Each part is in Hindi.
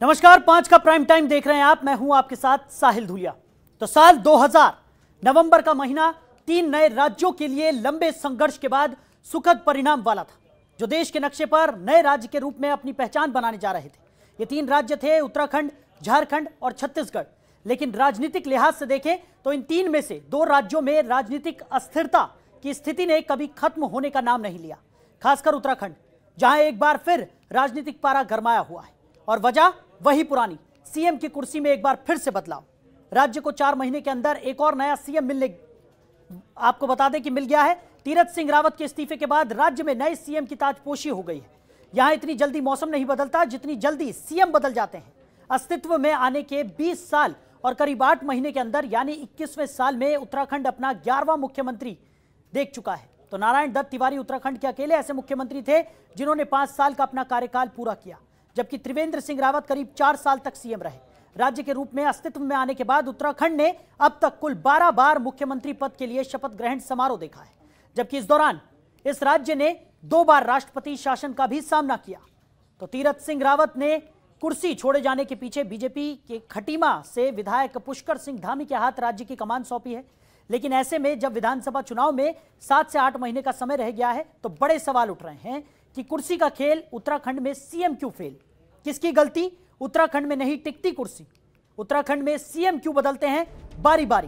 नमस्कार, 5 का प्राइम टाइम देख रहे हैं आप। मैं हूं आपके साथ साहिल धुलिया। तो साल 2000 नवंबर का महीना 3 नए राज्यों के लिए लंबे संघर्ष के बाद सुखद परिणाम वाला था, जो देश के नक्शे पर नए राज्य के रूप में अपनी पहचान बनाने जा रहे थे। ये 3 राज्य थे उत्तराखंड, झारखंड और छत्तीसगढ़। लेकिन राजनीतिक लिहाज से देखें तो इन 3 में से 2 राज्यों में राजनीतिक अस्थिरता की स्थिति ने कभी खत्म होने का नाम नहीं लिया। खासकर उत्तराखंड, जहां एक बार फिर राजनीतिक पारा गरमाया हुआ है, और वजह वही पुरानी, सीएम की कुर्सी में एक बार फिर से बदलाव। राज्य को 4 महीने के अंदर एक और नया सीएम मिलने, आपको बता दें कि मिल गया है। तीरथ सिंह रावत के इस्तीफे के बाद राज्य में नए सीएम की ताजपोशी हो गई है। यहां इतनी जल्दी मौसम नहीं बदलता जितनी जल्दी सीएम बदल जाते हैं। अस्तित्व में आने के 20 साल और करीब 8 महीने के अंदर यानी 21वें साल में उत्तराखंड अपना 11वां मुख्यमंत्री देख चुका है। तो नारायण दत्त तिवारी उत्तराखंड के अकेले ऐसे मुख्यमंत्री थे जिन्होंने 5 साल का अपना कार्यकाल पूरा किया, जबकि त्रिवेंद्र सिंह रावत करीब 4 साल तक सीएम रहे। राज्य के रूप में अस्तित्व में आने के बाद उत्तराखंड ने अब तक कुल 12 बार मुख्यमंत्री पद के लिए शपथ ग्रहण समारोह देखा है, जबकि इस दौरान इस राज्य ने 2 बार राष्ट्रपति शासन का भी सामना किया। तो तीरथ सिंह रावत ने कुर्सी छोड़े जाने के पीछे बीजेपी के खटीमा से विधायक पुष्कर सिंह धामी के हाथ राज्य की कमान सौंपी है। लेकिन ऐसे में जब विधानसभा चुनाव में 7 से 8 महीने का समय रह गया है, तो बड़े सवाल उठ रहे हैं कि कुर्सी का खेल उत्तराखंड में सीएम क्यों फेल? किसकी गलती? उत्तराखंड में नहीं टिकती कुर्सी। उत्तराखंड में सीएम क्यों बदलते हैं बारी बारी?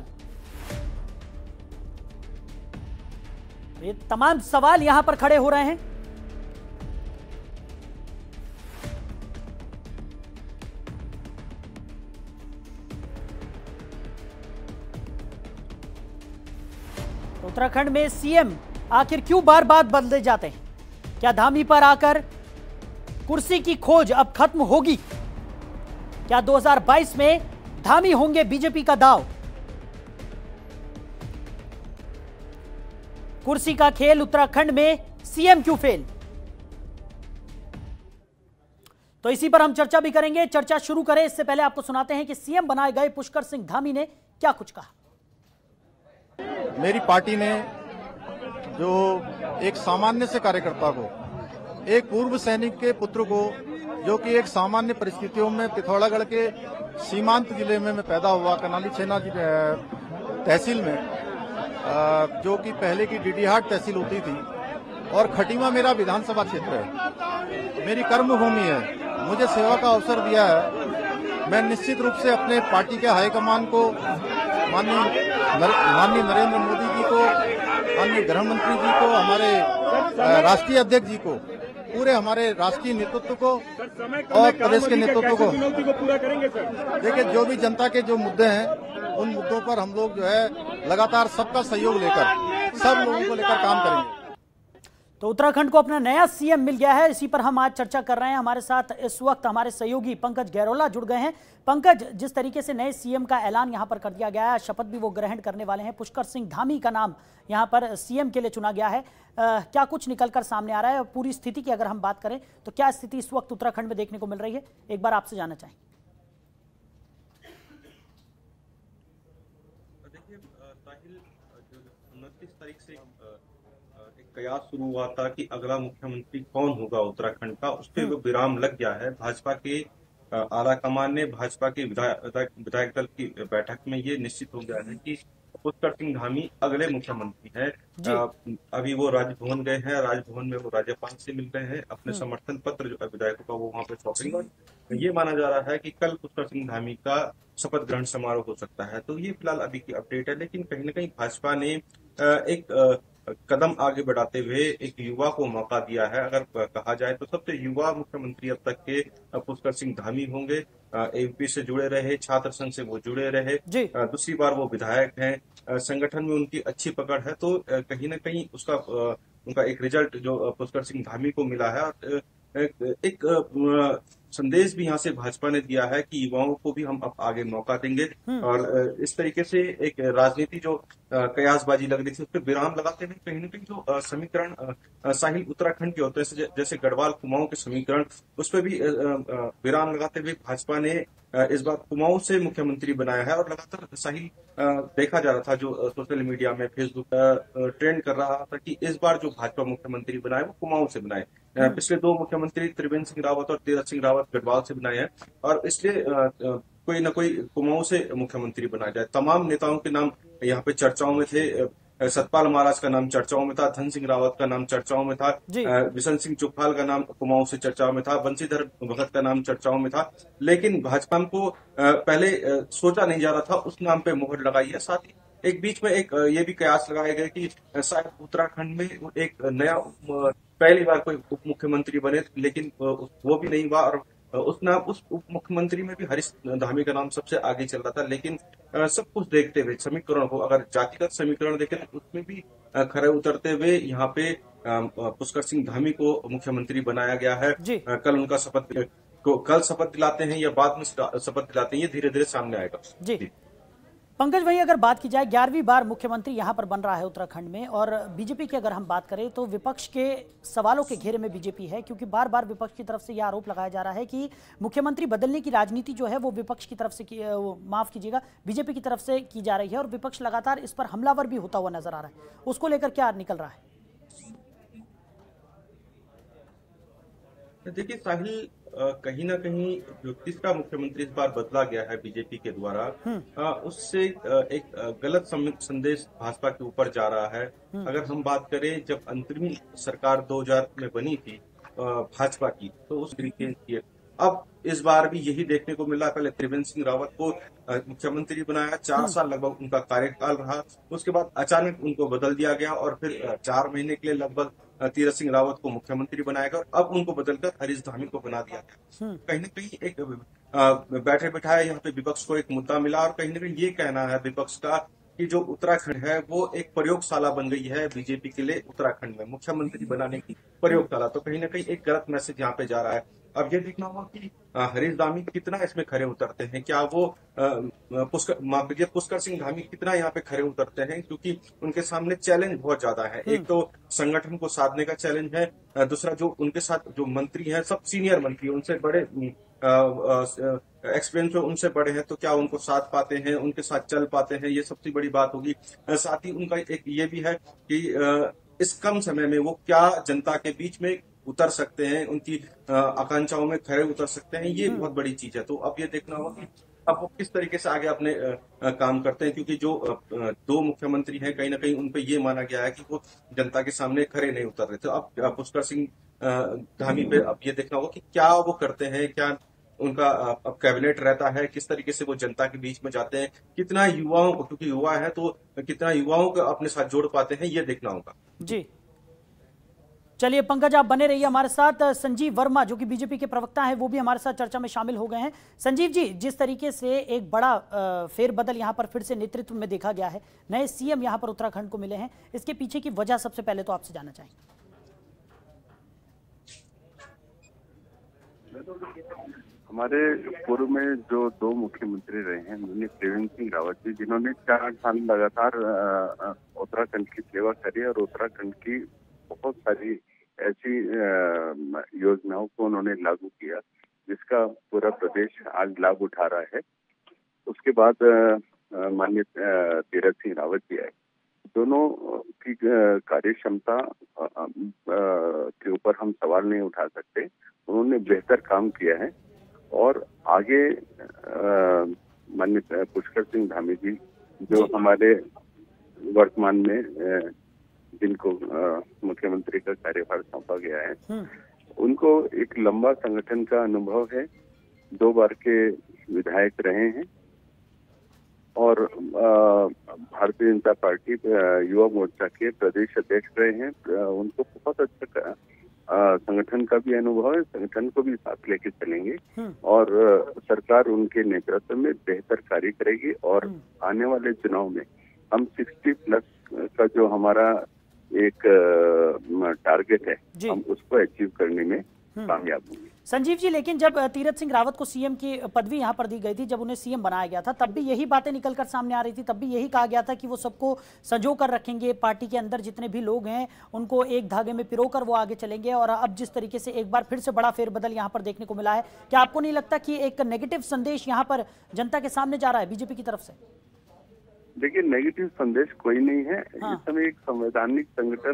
ये तमाम सवाल यहां पर खड़े हो रहे हैं। उत्तराखंड में सीएम आखिर क्यों बार बार बदले जाते हैं? क्या धामी पर आकर कुर्सी की खोज अब खत्म होगी? क्या 2022 में धामी होंगे बीजेपी का दाव? कुर्सी का खेल उत्तराखंड में सीएम क्यों फेल? तो इसी पर हम चर्चा भी करेंगे। चर्चा शुरू करें इससे पहले आपको सुनाते हैं कि सीएम बनाए गए पुष्कर सिंह धामी ने क्या कुछ कहा। मेरी पार्टी ने जो एक सामान्य से कार्यकर्ता को, एक पूर्व सैनिक के पुत्र को, जो कि एक सामान्य परिस्थितियों में पिथौरागढ़ के सीमांत जिले में मैं पैदा हुआ, कनाली छेना तहसील में, जो कि पहले की डीडीहाट तहसील होती थी, और खटीमा मेरा विधानसभा क्षेत्र है, मेरी कर्मभूमि है, मुझे सेवा का अवसर दिया है। मैं निश्चित रूप से अपने पार्टी के हाईकमान को, माननीय नरेंद्र मोदी जी को, माननीय गृह मंत्री जी को, हमारे राष्ट्रीय अध्यक्ष जी को, पूरे हमारे राष्ट्रीय नेतृत्व को और प्रदेश के नेतृत्व को पूरा करेंगे सर। देखिए, जो भी जनता के जो मुद्दे हैं, उन मुद्दों पर हम लोग जो है लगातार सबका सहयोग लेकर, सब लोगों को लेकर काम करेंगे। तो उत्तराखंड को अपना नया सीएम मिल गया है, इसी पर हम आज चर्चा कर रहे हैं। हमारे साथ इस वक्त हमारे सहयोगी पंकज गहरोला जुड़ गए हैं। पंकज, जिस तरीके से नए सीएम का ऐलान यहां पर कर दिया गया है, शपथ भी वो ग्रहण करने वाले हैं, पुष्कर सिंह धामी का नाम यहां पर सीएम के लिए चुना गया है, क्या कुछ निकलकर सामने आ रहा है? पूरी स्थिति की अगर हम बात करें तो क्या स्थिति इस वक्त उत्तराखंड में देखने को मिल रही है, एक बार आपसे जानना चाहेंगे। देखिए साहिल, 29 तारीख से एक कयास शुरू हुआ था कि अगला मुख्यमंत्री कौन होगा उत्तराखंड का, उस पर विराम लग गया है। भाजपा के आला कमान ने भाजपा के विधायक दल की बैठक में ये निश्चित हो गया है कि पुष्कर सिंह धामी अगले मुख्यमंत्री हैं। अभी वो राजभवन गए हैं, राजभवन में वो राज्यपाल से मिल रहे हैं, अपने समर्थन पत्र जो विधायकों का वो वहां पे सौंपेंगे। ये माना जा रहा है कि कल पुष्कर सिंह धामी का शपथ ग्रहण समारोह हो सकता है। तो ये फिलहाल अभी की अपडेट है, लेकिन कहीं न कहीं भाजपा ने एक कदम आगे बढ़ाते हुए एक युवा को मौका दिया है। अगर कहा जाए तो सबसे युवा मुख्यमंत्री अब तक के पुष्कर सिंह धामी होंगे। एमपी से जुड़े रहे, छात्र संघ से वो जुड़े रहे, दूसरी बार वो विधायक हैं, संगठन में उनकी अच्छी पकड़ है। तो कहीं न कहीं उनका एक रिजल्ट जो पुष्कर सिंह धामी को मिला है, और एक संदेश भी यहाँ से भाजपा ने दिया है कि युवाओं को भी हम अब आगे मौका देंगे। और इस तरीके से एक राजनीति जो कयासबाजी लग रही थी, उस पर विराम लगाते हुए कहीं न कहीं जो समीकरण साहिल उत्तराखंड के होते हैं, जैसे गढ़वाल कुमाऊं के समीकरण, उस पर भी विराम लगाते हुए भाजपा ने इस बार कुमाऊं से मुख्यमंत्री बनाया है। और लगातार साहिल देखा जा रहा था, जो सोशल मीडिया में फेसबुक ट्रेंड कर रहा था कि इस बार जो भाजपा मुख्यमंत्री बनाए वो कुमाऊं से बनाए। पिछले दो मुख्यमंत्री त्रिवेंद्र सिंह रावत और तीरथ सिंह रावत गढ़वाल से बनाए हैं, और इसलिए कोई ना कोई कुमाऊं से मुख्यमंत्री बना जाए। तमाम नेताओं के नाम यहाँ पे चर्चाओं में थे। सतपाल महाराज का नाम चर्चाओं में था, धन सिंह रावत का नाम चर्चाओं में था, बिशन सिंह चुगफाल का नाम कुमाऊं से चर्चाओं में था, बंशीधर भगत का नाम चर्चाओं में था। लेकिन भाजपा को पहले सोचा नहीं जा रहा था, उस नाम पे मोहर लगाई है। साथ ही एक बीच में एक ये भी कयास लगाया गया कि शायद उत्तराखंड में एक नया पहली बार कोई उप मुख्यमंत्री बने, लेकिन वो भी नहीं हुआ। और उस उप मुख्यमंत्री में भी हरीश धामी का नाम सबसे आगे चल रहा था। लेकिन सब कुछ देखते हुए समीकरण को, अगर जातिगत समीकरण देखें तो उसमें भी खरे उतरते हुए यहाँ पे पुष्कर सिंह धामी को मुख्यमंत्री बनाया गया है। कल उनका कल शपथ दिलाते हैं या बाद में शपथ दिलाते हैं, ये धीरे धीरे सामने आएगा। जी पंकज भाई, अगर बात की जाए 11वीं बार मुख्यमंत्री यहां पर बन रहा है उत्तराखंड में, और बीजेपी की अगर हम बात करें तो विपक्ष के सवालों के घेरे में बीजेपी है, क्योंकि बार बार विपक्ष की तरफ से यह आरोप लगाया जा रहा है कि मुख्यमंत्री बदलने की राजनीति जो है वो विपक्ष की तरफ से माफ कीजिएगा बीजेपी की तरफ से की जा रही है, और विपक्ष लगातार इस पर हमलावर भी होता हुआ नजर आ रहा है। उसको लेकर क्या निकल रहा है? देखिए साहिल, कहीं ना कहीं जो तीसरा मुख्यमंत्री इस बार बदला गया है बीजेपी के द्वारा, उससे एक गलत संदेश भाजपा के ऊपर जा रहा है। अगर हम बात करें, जब अंतरिम सरकार 2000 में बनी थी भाजपा की, तो उस तरीके की अब इस बार भी यही देखने को मिला। पहले त्रिवेंद्र सिंह रावत को मुख्यमंत्री बनाया, 4 साल लगभग उनका कार्यकाल रहा। उसके बाद अचानक उनको बदल दिया गया और फिर 4 महीने के लिए लगभग तीरथ सिंह रावत को मुख्यमंत्री बनाया गया, और अब उनको बदलकर हरीश धामी को बना दिया गया। कहीं न कहीं एक बैठे बैठाए यहाँ पे विपक्ष को एक मुद्दा मिला, और कहीं न कहीं ये कहना है विपक्ष का कि जो उत्तराखंड है वो एक प्रयोगशाला बन गई है बीजेपी के लिए, उत्तराखंड में मुख्यमंत्री बनाने की प्रयोगशाला। तो कहीं ना कहीं एक गलत मैसेज यहाँ पे जा रहा है। अब ये देखना होगा कि हरीश धामी कितना इसमें खरे उतरते हैं। क्या वो पुष्कर सिंह धामी कितना यहाँ पे खरे उतरते हैं, क्योंकि उनके सामने चैलेंज बहुत ज्यादा है। एक तो संगठन को साधने का चैलेंज है, दूसरा जो उनके साथ जो मंत्री हैं सब सीनियर मंत्री, उनसे बड़े एक्सपीरियंस उनसे बड़े हैं, तो क्या उनको साथ पाते हैं, उनके साथ चल पाते हैं, ये सबसे बड़ी बात होगी। साथ ही उनका एक ये भी है कि इस कम समय में वो क्या जनता के बीच में उतर सकते हैं, उनकी आकांक्षाओं में खरे उतर सकते हैं, ये बहुत बड़ी चीज है। तो अब ये देखना होगा कि अब वो किस तरीके से आगे अपने काम करते हैं, क्योंकि जो 2 मुख्यमंत्री हैं कहीं ना कहीं उन पे ये माना गया है कि वो जनता के सामने खरे नहीं उतर रहे थे। अब पुष्कर सिंह धामी पे अब ये देखना होगा कि क्या वो करते हैं, क्या उनका अब कैबिनेट रहता है, किस तरीके से वो जनता के बीच में जाते हैं, कितना युवाओं को, क्योंकि युवा है तो कितना युवाओं को अपने साथ जोड़ पाते हैं, ये देखना होगा। जी चलिए पंकज, आप बने रहिए हमारे साथ। संजीव वर्मा जो कि बीजेपी के प्रवक्ता हैं वो भी हमारे साथ चर्चा में शामिल हो गए हैं। संजीव जी, जिस तरीके से एक बड़ा फेरबदल यहां पर फिर से नेतृत्व में देखा गया है, नए सीएम यहां पर उत्तराखंड को मिले हैं, इसके पीछे की वजह सबसे पहले तो आपसे जानना चाहेंगे। हमारे पूर्व में जो 2 मुख्यमंत्री रहे हैं, उन्होंने त्रिवेंद्र सिंह रावत जी, जिन्होंने 4 साल लगातार उत्तराखंड की सेवा करी और उत्तराखंड की बहुत सारी ऐसी योजनाओं को उन्होंने लागू किया जिसका पूरा प्रदेश आज लाभ उठा रहा है। उसके बाद माननीय तीरथ सिंह रावत जी आए। दोनों की कार्य क्षमता के ऊपर हम सवाल नहीं उठा सकते। उन्होंने बेहतर काम किया है और आगे माननीय पुष्कर सिंह धामी जी जो हमारे वर्तमान में जिनको मुख्यमंत्री का कार्यभार सौंपा गया है, उनको एक लंबा संगठन का अनुभव है। 2 बार के विधायक रहे हैं और भारतीय जनता पार्टी युवा मोर्चा के प्रदेश अध्यक्ष रहे हैं। उनको बहुत अच्छा संगठन का भी अनुभव है, संगठन को भी साथ लेके चलेंगे और सरकार उनके नेतृत्व में बेहतर कार्य करेगी। और आने वाले चुनाव में हम 60+ का जो हमारा एक टारगेट है, हम उसको अचीव करने में कामयाब होंगे। संजीव जी, लेकिन जब तीरथ सिंह रावत को सीएम की पदवी यहां पर दी गई थी, जब उन्हें सीएम बनाया गया था, तब भी यही बातें निकलकर सामने आ रही थी। तब भी यही कहा गया था कि वो सबको संजो कर रखेंगे, पार्टी के अंदर जितने भी लोग हैं उनको एक धागे में पिरोकर वो आगे चलेंगे। और अब जिस तरीके से एक बार फिर से बड़ा फेरबदल यहाँ पर देखने को मिला है, क्या आपको नहीं लगता कि एक नेगेटिव संदेश यहाँ पर जनता के सामने जा रहा है बीजेपी की तरफ से? देखिए, नेगेटिव संदेश कोई नहीं है। इस समय एक संवैधानिक संगठन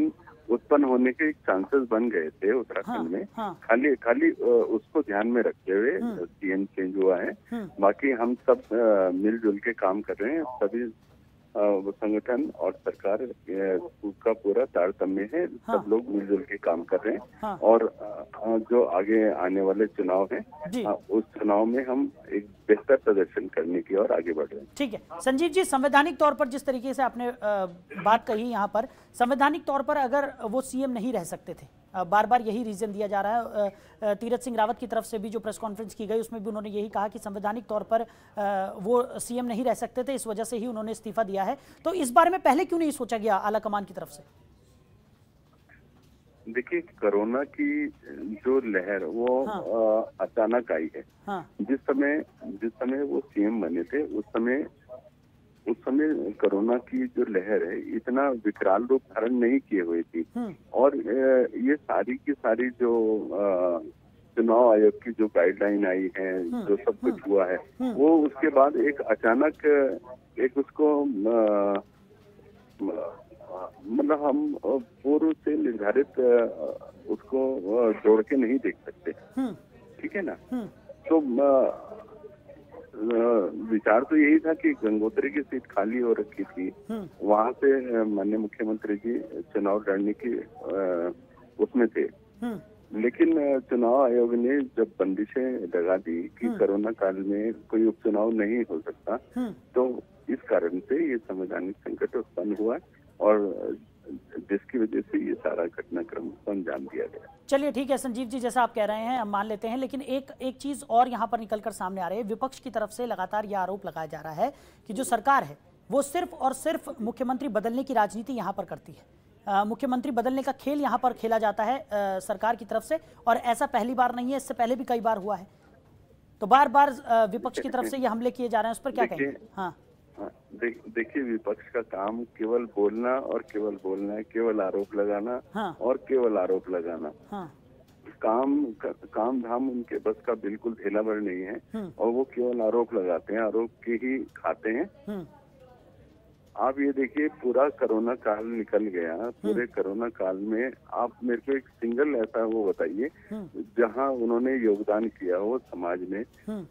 उत्पन्न होने के चांसेस बन गए थे उत्तराखंड में। खाली उसको ध्यान में रखते हुए सीएम चेंज हुआ है। बाकी हम सब मिलजुल के काम कर रहे हैं। सभी संगठन और सरकार का पूरा तारतम्य है। सब लोग मिलजुल के काम कर रहे हैं। और जो आगे आने वाले चुनाव हैं उस चुनाव में हम एक बेहतर प्रदर्शन करने की ओर आगे बढ़ रहे हैं। ठीक है संजीव जी, संवैधानिक तौर पर जिस तरीके से आपने बात कही यहाँ पर, संवैधानिक तौर पर अगर वो सीएम नहीं रह सकते थे, बार बार यही रीजन दिया जा रहा है। तीरथ सिंह रावत की तरफ से भी जो प्रेस कॉन्फ्रेंस की गई उसमें भी उन्होंने यही कहा कि संवैधानिक तौर पर वो सीएम नहीं रह सकते थे, इस वजह से ही उन्होंने इस्तीफा दिया है। तो इस बारे में पहले क्यों नहीं सोचा गया आला कमान की तरफ से? देखिए, कोरोना की जो लहर वो अचानक आई है। जिस समय वो सीएम बने थे उस समय कोरोना की जो लहर है इतना विकराल रूप धारण नहीं किए हुई थी। और ये सारी की सारी जो चुनाव आयोग की जो गाइडलाइन आई है, जो सब कुछ हुआ है, वो उसके बाद एक अचानक एक उसको मतलब हम पूर्व से निर्धारित उसको जोड़ के नहीं देख सकते। ठीक है ना? तो विचार तो यही था कि गंगोत्री की सीट खाली हो रखी थी, वहां से माननीय मुख्यमंत्री जी चुनाव लड़ने की उसमें थे। लेकिन चुनाव आयोग ने जब बंदिशें लगा दी कि कोरोना काल में कोई उपचुनाव नहीं हो सकता, तो इस कारण से ये संवैधानिक संकट उत्पन्न हुआ और जिसकी वजह से ये सारा घटनाक्रम को अंजाम दिया गया। चलिए ठीक है संजीव जी, जैसा आप कह रहे हैं हम मान लेते हैं, लेकिन एक चीज और यहाँ पर निकलकर सामने आ रही है। विपक्ष की तरफ से लगातार यह आरोप लगाया जा रहा है कि जो सरकार है वो सिर्फ और सिर्फ मुख्यमंत्री बदलने की राजनीति यहाँ पर करती है। मुख्यमंत्री बदलने का खेल यहाँ पर खेला जाता है सरकार की तरफ से, और ऐसा पहली बार नहीं है, इससे पहले भी कई बार हुआ है। तो बार बार विपक्ष की तरफ से ये हमले किए जा रहे हैं, उस पर क्या कहेंगे? देखिए, विपक्ष का काम केवल बोलना और केवल बोलना है, केवल आरोप लगाना और केवल आरोप लगाना। काम धाम उनके बस का बिल्कुल ढेला भर नहीं है और वो केवल आरोप लगाते हैं, आरोप के ही खाते हैं। आप ये देखिए, पूरा कोरोना काल निकल गया। पूरे कोरोना काल में आप मेरे को एक सिंगल ऐसा वो बताइए जहां उन्होंने योगदान किया हो समाज में।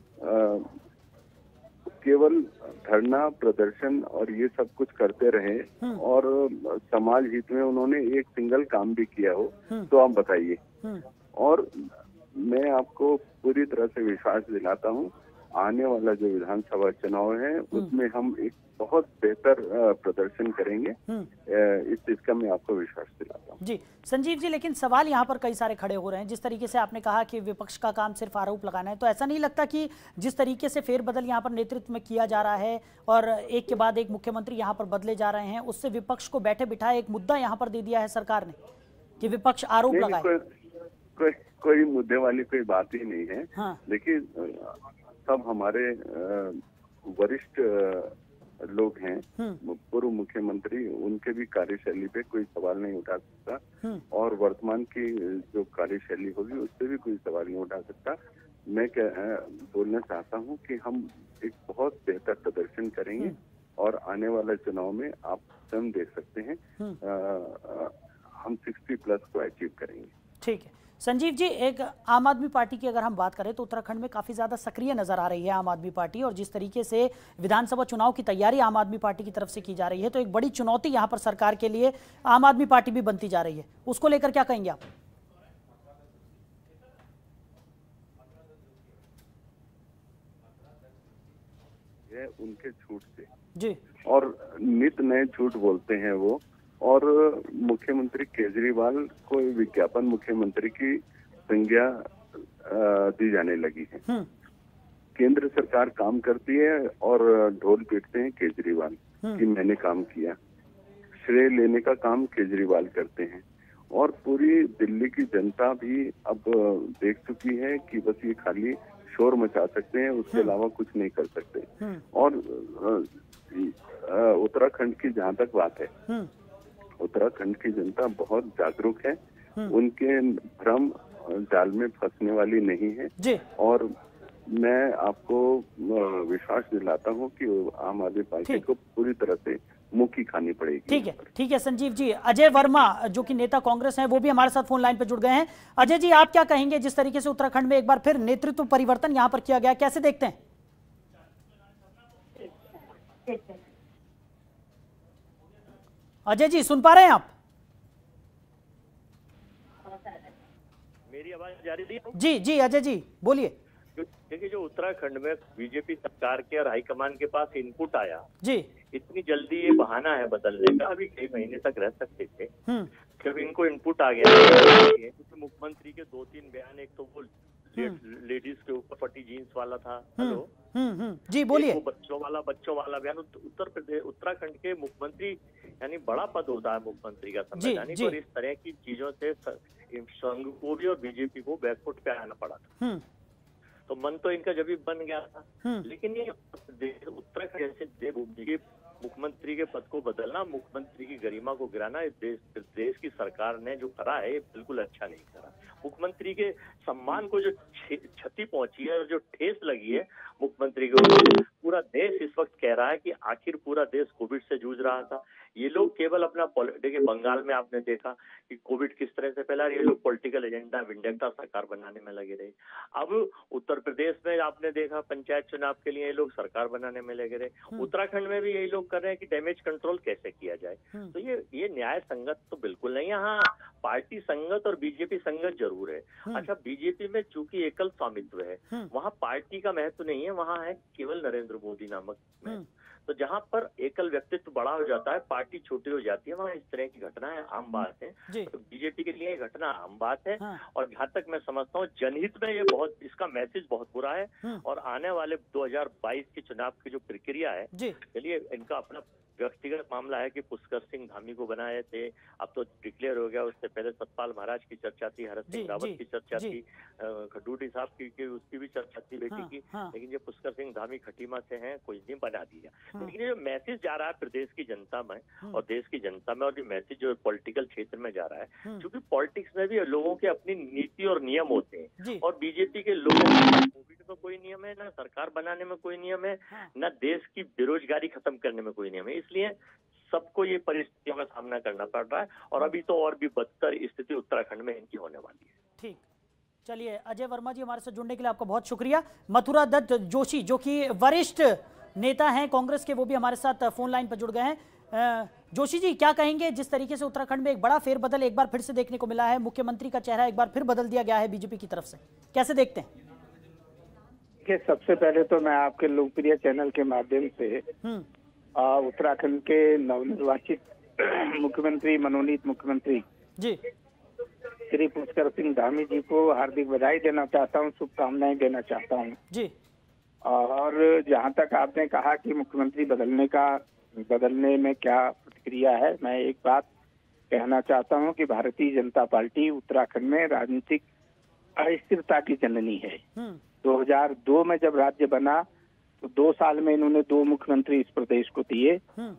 केवल धरना प्रदर्शन और ये सब कुछ करते रहे और समाज हित में उन्होंने एक सिंगल काम भी किया हो तो आप बताइए। और मैं आपको पूरी तरह से विश्वास दिलाता हूँ, आने वाला जो विधानसभा चुनाव है उसमें हम एक बहुत बेहतर प्रदर्शन करेंगे। इस चीज का मैं आपको विश्वास दिलाता हूँ। जी संजीव जी, लेकिन सवाल यहाँ पर कई सारे खड़े हो रहे हैं। जिस तरीके से आपने कहा कि विपक्ष का काम सिर्फ आरोप लगाना है, तो ऐसा नहीं लगता कि जिस तरीके से फेरबदल यहाँ पर नेतृत्व में किया जा रहा है और एक के बाद एक मुख्यमंत्री यहाँ पर बदले जा रहे हैं, उससे विपक्ष को बैठे बिठाए एक मुद्दा यहाँ पर दे दिया है सरकार ने कि विपक्ष आरोप लगाए? कोई मुद्दे वाली कोई बात ही नहीं है। देखिए, सब हमारे वरिष्ठ लोग हैं, पूर्व मुख्यमंत्री, उनके भी कार्यशैली पे कोई सवाल नहीं उठा सकता और वर्तमान की जो कार्यशैली होगी उस पर भी कोई सवाल नहीं उठा सकता। मैं बोलना चाहता हूं कि हम एक बहुत बेहतर प्रदर्शन करेंगे और आने वाले चुनाव में आप स्वयं देख सकते हैं हम 60+ को अचीव करेंगे। ठीक है संजीव जी, एक आम आदमी पार्टी की अगर हम बात करें तो उत्तराखंड में काफ़ी ज़्यादा सक्रिय नज़र आ रही है आम आदमी पार्टी, और जिस तरीके से विधानसभा चुनाव की तैयारी आम आदमी पार्टी की तरफ से की जा रही है, तो एक बड़ी चुनौती यहाँ पर सरकार के लिए आम आदमी पार्टी भी बनती जा रही है। उसको लेकर क्या कहेंगे आप? ये उनके झूठ से जी, और नित नए झूठ बोलते हैं वो। और मुख्यमंत्री केजरीवाल को विज्ञापन मुख्यमंत्री की संज्ञा दी जाने लगी है। केंद्र सरकार काम करती है और ढोल पीटते हैं केजरीवाल कि मैंने काम किया। श्रेय लेने का काम केजरीवाल करते हैं और पूरी दिल्ली की जनता भी अब देख चुकी है कि बस ये खाली शोर मचा सकते हैं, उसके अलावा कुछ नहीं कर सकते। और उत्तराखंड की जहाँ तक बात है, उत्तराखंड की जनता बहुत जागरूक है, उनके भ्रम जाल में फंसने वाली नहीं है जी। और मैं आपको विश्वास दिलाता हूं कि आम आदमी पार्टी को पूरी तरह से मुंह की खानी पड़ेगी। ठीक है संजीव जी। अजय वर्मा जो कि नेता कांग्रेस हैं, वो भी हमारे साथ फोन लाइन पर जुड़ गए हैं। अजय जी, आप क्या कहेंगे जिस तरीके से उत्तराखंड में एक बार फिर नेतृत्व परिवर्तन यहां पर किया गया, कैसे देखते हैं? अजय जी सुन पा रहे हैं आप? मेरी आवाज जा रही है? जी जी अजय जी बोलिए। देखिए, जो उत्तराखंड में बीजेपी सरकार के और हाईकमान के पास इनपुट आया जी, इतनी जल्दी ये बहाना है बदलने का, अभी कई महीने तक रह सकते थे। जब इनको इनपुट आ गया क्योंकि मुख्यमंत्री के 2-3 बयान, एक तो वो लेडीज के ऊपर फटी जीन्स वाला था, हेलो जी बोलिए, बच्चों वाला बयान। उत्तर प्रदेश उत्तराखंड के मुख्यमंत्री, यानी बड़ा पद होता है मुख्यमंत्री का संवैधानिक, और इस तरह की चीजों से संघ को भी और बीजेपी को बैकफुट पे आना पड़ा था। तो मन तो इनका जब भी बन गया था, लेकिन ये उत्तराखंड जैसे देवभूमि के मुख्यमंत्री के पद को बदलना, मुख्यमंत्री की गरिमा को गिराना, इस देश की सरकार ने जो करा है ये बिल्कुल अच्छा नहीं करा। मुख्यमंत्री के सम्मान को जो क्षति पहुंची है और जो ठेस लगी है मुख्यमंत्री को, पूरा देश इस वक्त कह रहा है कि आखिर पूरा देश कोविड से जूझ रहा था। ये लोग केवल अपना देखिए, बंगाल में आपने देखा कि कोविड किस तरह से फैला, ये लोग पॉलिटिकल एजेंडा विंडक्टा सरकार बनाने में लगे रहे। अब उत्तर प्रदेश में आपने देखा पंचायत चुनाव के लिए ये लोग सरकार बनाने में लगे रहे। उत्तराखंड में भी यही लोग कर रहे हैं कि डैमेज कंट्रोल कैसे किया जाए। तो ये न्याय संगत तो बिल्कुल नहीं है। हाँ, पार्टी संगत और बीजेपी संगत जरूर है। अच्छा, बीजेपी में चूंकि एकल स्वामित्व है, वहाँ पार्टी का महत्व नहीं है, वहाँ है केवल नरेंद्र मोदी नामक महत्व। तो जहाँ पर एकल व्यक्तित्व बड़ा हो जाता है, पार्टी छोटी हो जाती है, वहाँ इस तरह की घटनाएं आम बात है। तो बीजेपी के लिए घटना आम बात है। और जहाँ तक मैं समझता हूँ, जनहित में ये बहुत, इसका मैसेज बहुत बुरा है। और आने वाले 2022 के चुनाव की जो प्रक्रिया है, चलिए इनका अपना व्यक्तिगत मामला है कि पुष्कर सिंह धामी को बनाए थे, अब तो डिक्लेयर हो गया। उससे पहले सतपाल महाराज की चर्चा थी, हरक सिंह रावत की चर्चा थी, खडूडी साहब की उसकी भी चर्चा थी बेटी की। लेकिन ये पुष्कर सिंह धामी खटीमा से हैं, कोई नहीं बना दिया। लेकिन ये मैसेज जा रहा है प्रदेश की जनता में और देश की जनता में, और ये मैसेज जो पॉलिटिकल क्षेत्र में जा रहा है, क्योंकि पॉलिटिक्स में भी लोगों के अपनी नीति और नियम होते हैं, और बीजेपी के लोगों में कोई नियम है, ना सरकार बनाने में कोई नियम है, ना देश की बेरोजगारी खत्म करने में कोई नियम है। इसलिए सबको ये परिस्थितियों का सामना करना पड़ रहा है, और अभी तो और भी बदतर स्थिति उत्तराखंड में इनकी होने वाली है। ठीक, चलिए अजय वर्मा जी हमारे साथ जुड़ने के लिए आपका बहुत शुक्रिया। मथुरा दत्त जोशी जो कि वरिष्ठ नेता हैं कांग्रेस के, वो भी हमारे साथ फोन लाइन पर जुड़ गए हैं। जोशी जी, क्या कहेंगे जिस तरीके से उत्तराखंड में एक बड़ा फेरबदल एक बार फिर से देखने को मिला है, मुख्यमंत्री का चेहरा एक बार फिर बदल दिया गया है बीजेपी की तरफ से, कैसे देखते हैं? सबसे पहले तो मैं आपके लोकप्रिय चैनल के माध्यम से उत्तराखंड के नवनिर्वाचित मुख्यमंत्री, मनोनीत मुख्यमंत्री जी श्री पुष्कर सिंह धामी जी को हार्दिक बधाई देना चाहता हूँ, शुभकामनाएं देना चाहता हूँ जी। और जहाँ तक आपने कहा कि मुख्यमंत्री बदलने में क्या प्रतिक्रिया है, मैं एक बात कहना चाहता हूँ कि भारतीय जनता पार्टी उत्तराखंड में राजनीतिक अस्थिरता की जननी है। 2002 में जब राज्य बना तो 2 साल में इन्होंने 2 मुख्यमंत्री इस प्रदेश को दिए।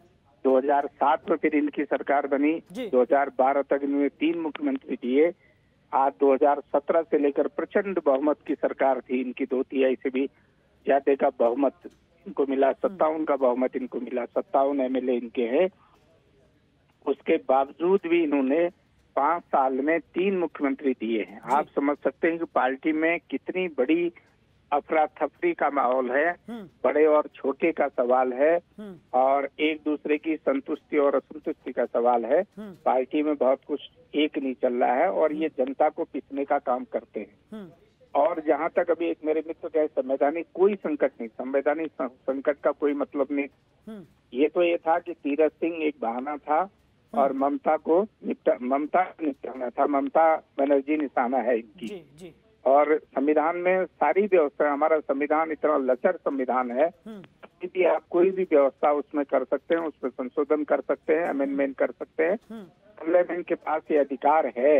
2007 में फिर इनकी सरकार बनी, 2012 तक इन्होंने 3 मुख्यमंत्री दिए। आज 2017 से लेकर प्रचंड बहुमत की सरकार थी इनकी, 2/3 से भी ज्यादा का बहुमत इनको मिला, 57 का बहुमत इनको मिला, 57 MLA इनके हैं। उसके बावजूद भी इन्होंने 5 साल में 3 मुख्यमंत्री दिए हैं। आप समझ सकते हैं कि पार्टी में कितनी बड़ी अफरा तफरी का माहौल है, बड़े और छोटे का सवाल है, और एक दूसरे की संतुष्टि और असंतुष्टि का सवाल है। पार्टी में बहुत कुछ एक नहीं चल रहा है, और ये जनता को पिसने का काम करते हैं। और जहाँ तक अभी एक मेरे मित्र कहे, संवैधानिक कोई संकट नहीं, संवैधानिक संकट का कोई मतलब नहीं। ये तो ये था कि तीरथ सिंह एक बहाना था और ममता निपटाना था। ममता बनर्जी निशाना है इनकी। और संविधान में सारी व्यवस्था, हमारा संविधान इतना लचर संविधान है कि आप कोई भी व्यवस्था उसमें कर सकते हैं, उसमें संशोधन कर सकते हैं, अमेंडमेंट कर सकते हैं, पार्लियामेंट के पास ये अधिकार है।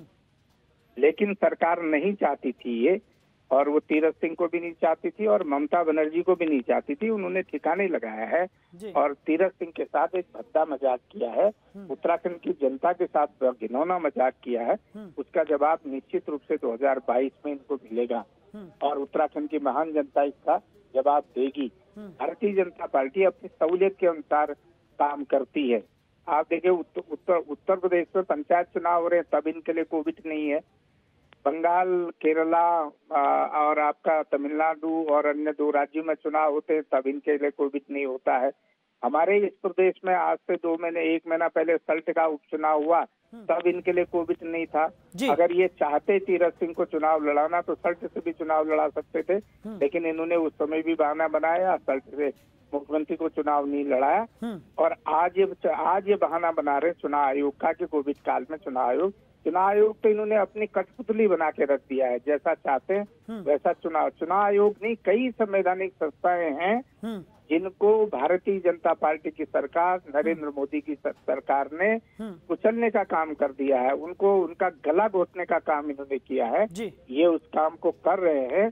लेकिन सरकार नहीं चाहती थी ये, और वो तीरथ सिंह को भी नहीं चाहती थी और ममता बनर्जी को भी नहीं चाहती थी। उन्होंने ठिकाने लगाया है और तीरथ सिंह के साथ एक भद्दा मजाक किया है, उत्तराखंड की जनता के साथ घिनौना मजाक किया है। उसका जवाब निश्चित रूप से 2022 में इनको मिलेगा, और उत्तराखंड की महान जनता इसका जवाब देगी। भारतीय जनता पार्टी अपनी सहूलियत के अनुसार काम करती है। आप देखिए उत्तर प्रदेश में पंचायत चुनाव हो रहे हैं, तब इनके लिए कोविड नहीं है। बंगाल, केरला और आपका तमिलनाडु और अन्य 2 राज्यों में चुनाव होते हैं, तब इनके लिए कोविड नहीं होता है। हमारे इस प्रदेश में आज से 2 महीने 1 महीना पहले सल्ट का उपचुनाव हुआ, तब इनके लिए कोविड नहीं था। अगर ये चाहते तीरथ सिंह को चुनाव लड़ाना तो सल्ट से भी चुनाव लड़ा सकते थे, लेकिन इन्होंने उस समय भी बहाना बनाया, सल्ट से मुख्यमंत्री को चुनाव नहीं लड़ाया। और आज ये बहाना बना रहे चुनाव आयोग का कि कोविड काल में चुनाव आयोग तो इन्होंने अपनी कठपुतली बना के रख दिया है। जैसा चाहते हैं वैसा चुनाव आयोग नहीं, कई संवैधानिक संस्थाएं हैं जिनको भारतीय जनता पार्टी की सरकार, नरेंद्र मोदी की सरकार ने कुचलने का काम कर दिया है। उनको उनका गला घोटने का काम इन्होंने किया है। ये उस काम को कर रहे हैं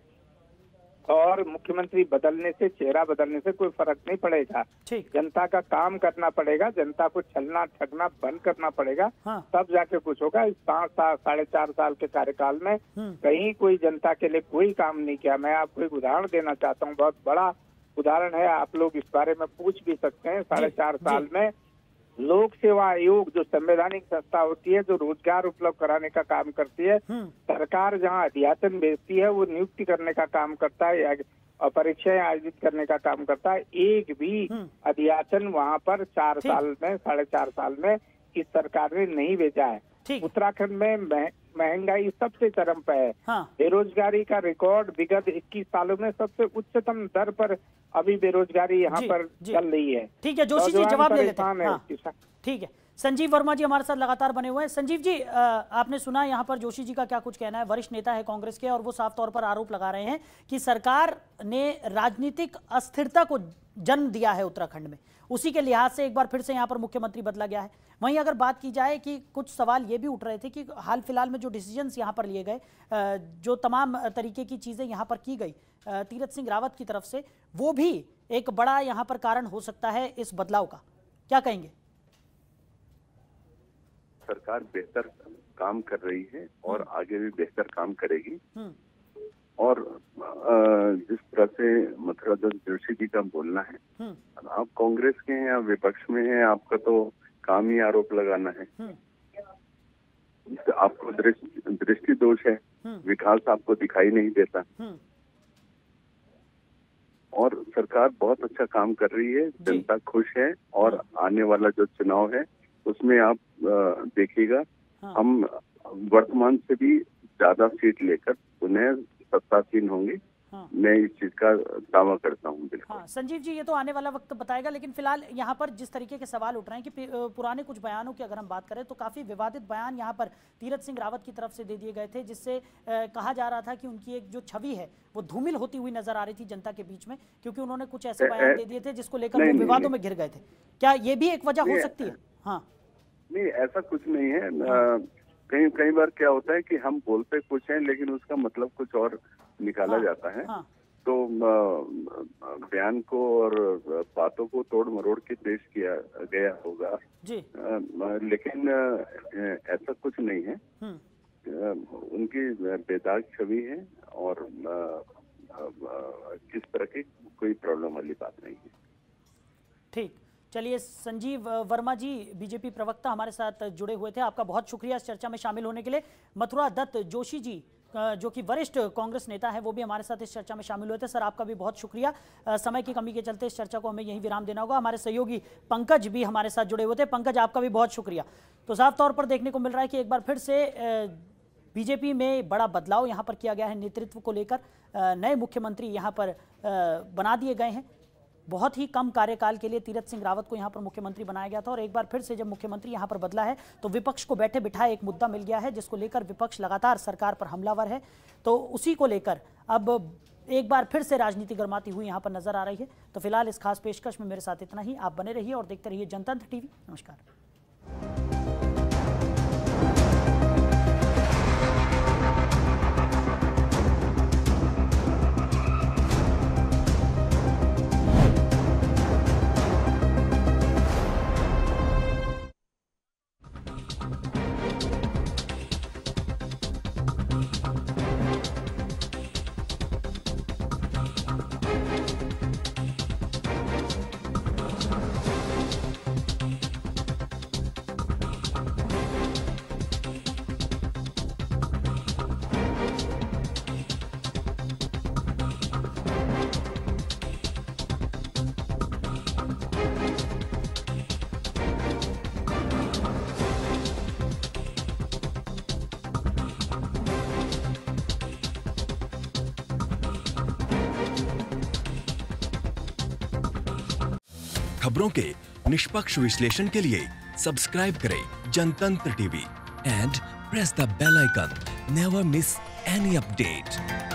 और मुख्यमंत्री बदलने से, चेहरा बदलने से कोई फर्क नहीं पड़ेगा। जनता का काम करना पड़ेगा, जनता को छलना ठगना बंद करना पड़ेगा, तब जाके कुछ होगा। इस 4.5 साल के कार्यकाल में कहीं कोई जनता के लिए कोई काम नहीं किया। मैं आपको एक उदाहरण देना चाहता हूँ, बहुत बड़ा उदाहरण है, आप लोग इस बारे में पूछ भी सकते हैं। 4.5 साल में लोक सेवा आयोग जो संवैधानिक संस्था होती है, जो रोजगार उपलब्ध कराने का काम करती है, सरकार जहां अध्याचन भेजती है वो नियुक्ति करने का काम करता है या परीक्षाएं आयोजित करने का काम करता है, एक भी अध्याचन वहां पर 4.5 साल में इस सरकार ने नहीं भेजा है। उत्तराखंड में महंगाई सबसे चरम पे है। बेरोजगारी का रिकॉर्ड विगत 21 सालों में सबसे उच्चतम दर पर अभी बेरोजगारी यहाँ पर चल रही है। ठीक है जोशी जी, जवाब ले लेते हैं। ठीक है, संजीव वर्मा जी हमारे साथ लगातार बने हुए हैं। संजीव जी, आपने सुना यहाँ पर जोशी जी का क्या कुछ कहना है। वरिष्ठ नेता है कांग्रेस के और वो साफ तौर पर आरोप लगा रहे हैं कि सरकार ने राजनीतिक अस्थिरता को जन्म दिया है उत्तराखंड में, उसी के लिहाज से एक बार फिर से यहाँ पर मुख्यमंत्री बदला गया है। वहीं अगर बात की जाए कि कुछ सवाल ये भी उठ रहे थे कि हाल फिलहाल में जो डिसीजंस यहाँ पर लिए गए, जो तमाम तरीके की चीज़ें यहाँ पर की गई तीरथ सिंह रावत की तरफ से, वो भी एक बड़ा यहाँ पर कारण हो सकता है इस बदलाव का, क्या कहेंगे? सरकार बेहतर काम कर रही है और आगे भी बेहतर काम करेगी। और जिस तरह से मथुरादास जोशी जी का बोलना है, आप कांग्रेस के हैं या विपक्ष में हैं, आपका तो काम ही आरोप लगाना है। आपको दृष्टि दोष है, विकास आपको दिखाई नहीं देता। और सरकार बहुत अच्छा काम कर रही है, जनता खुश है और आने वाला जो चुनाव है उसमें आप देखिएगा, हम वर्तमान से भी ज्यादा सीट लेकर पुनः सत्तासीन होंगे। मैं इस चीज का दावा करता हूँ बिल्कुल। संजीव जी, ये तो आने वाला वक्त बताएगा, लेकिन फिलहाल यहाँ पर जिस तरीके के सवाल उठ रहे हैं कि पुराने कुछ बयानों की अगर हम बात करें तो काफी विवादित बयान यहाँ पर तीरथ सिंह रावत की तरफ से दे दिए गए थे, जिससे कहा जा रहा था कि उनकी एक जो छवि है वो धूमिल होती हुई नजर आ रही थी जनता के बीच में, क्योंकि उन्होंने कुछ ऐसे बयान दे दिए थे जिसको लेकर वो विवादों में घिर गए थे। क्या ये भी एक वजह हो सकती है? हाँ, नहीं ऐसा कुछ नहीं है। कई बार क्या होता है कि हम बोलते कुछ हैं लेकिन उसका मतलब कुछ और निकाला जाता है। तो बयान को और बातों को तोड़ मरोड़ के पेश किया गया होगा जी। लेकिन ऐसा कुछ नहीं है। उनकी बेदाग छवि है और किस तरह की कोई प्रॉब्लम वाली बात नहीं है। ठीक, चलिए संजीव वर्मा जी बीजेपी प्रवक्ता हमारे साथ जुड़े हुए थे, आपका बहुत शुक्रिया इस चर्चा में शामिल होने के लिए। मथुरा दत्त जोशी जी जो कि वरिष्ठ कांग्रेस नेता है, वो भी हमारे साथ इस चर्चा में शामिल हुए थे। सर, आपका भी बहुत शुक्रिया। समय की कमी के चलते इस चर्चा को हमें यहीं विराम देना होगा। हमारे सहयोगी पंकज भी हमारे साथ जुड़े हुए थे। पंकज, आपका भी बहुत शुक्रिया। तो साफ तौर पर देखने को मिल रहा है कि एक बार फिर से बीजेपी में बड़ा बदलाव यहाँ पर किया गया है। नेतृत्व को लेकर नए मुख्यमंत्री यहाँ पर बना दिए गए हैं। बहुत ही कम कार्यकाल के लिए तीरथ सिंह रावत को यहाँ पर मुख्यमंत्री बनाया गया था और एक बार फिर से जब मुख्यमंत्री यहाँ पर बदला है तो विपक्ष को बैठे बिठाए एक मुद्दा मिल गया है जिसको लेकर विपक्ष लगातार सरकार पर हमलावर है। तो उसी को लेकर अब एक बार फिर से राजनीति गर्माती हुई यहाँ पर नजर आ रही है। तो फिलहाल इस खास पेशकश में मेरे साथ इतना ही। आप बने रहिए और देखते रहिए जनतंत्र टीवी। नमस्कार। खबरों के निष्पक्ष विश्लेषण के लिए सब्सक्राइब करें Jantantra TV and press the bell icon. Never miss any update.